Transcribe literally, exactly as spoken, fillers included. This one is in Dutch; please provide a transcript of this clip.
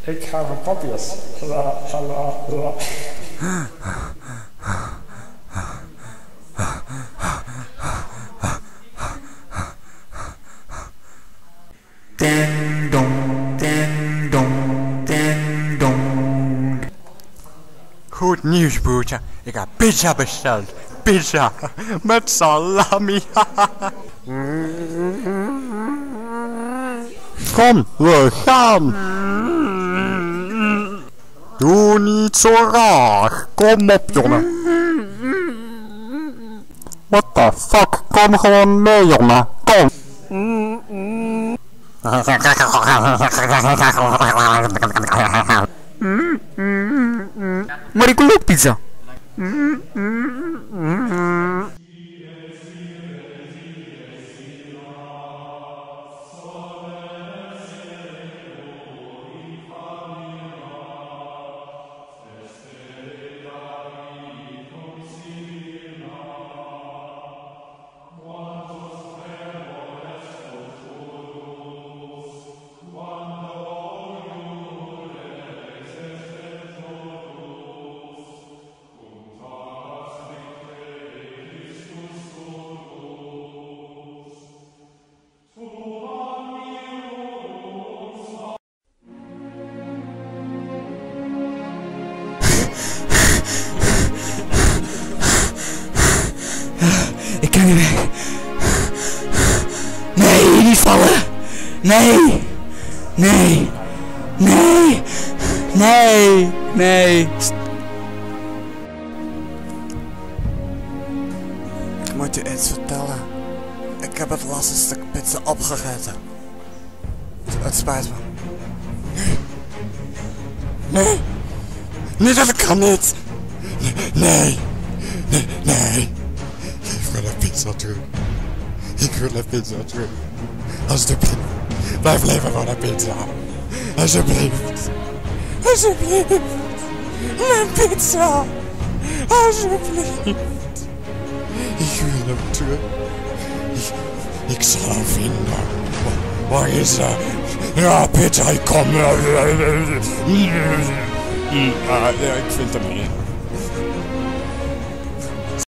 Ik ga voor papjes. La, la, la. Ding dong, ding dong, ding dong. Goed nieuws, broertje. Ik heb pizza besteld. Pizza met salami. Kom, we gaan. Doe niet zo raar. Kom op, jongen. What the fuck? Kom gewoon mee, jongen. Kom. Maar ik wil ook pizza. Ik kan niet weg. Nee, niet vallen. Nee. Nee. Nee. Nee. Nee. Ik moet je iets vertellen. Ik heb het laatste stuk pizza opgegeten. Het spijt me. Nee. Nee. Nee, dat kan niet. Nee. Nee. Nee. Ik wil een pizza terug. Ik wil een pizza terug. Alsjeblieft. Blijf leven van een pizza. Alsjeblieft. Alsjeblieft. Mijn pizza. Alsjeblieft. Ik wil hem terug. Ik, ik zal hem vinden. Waar is hij? Ja, pizza, ik kom. Ja, ik vind hem niet.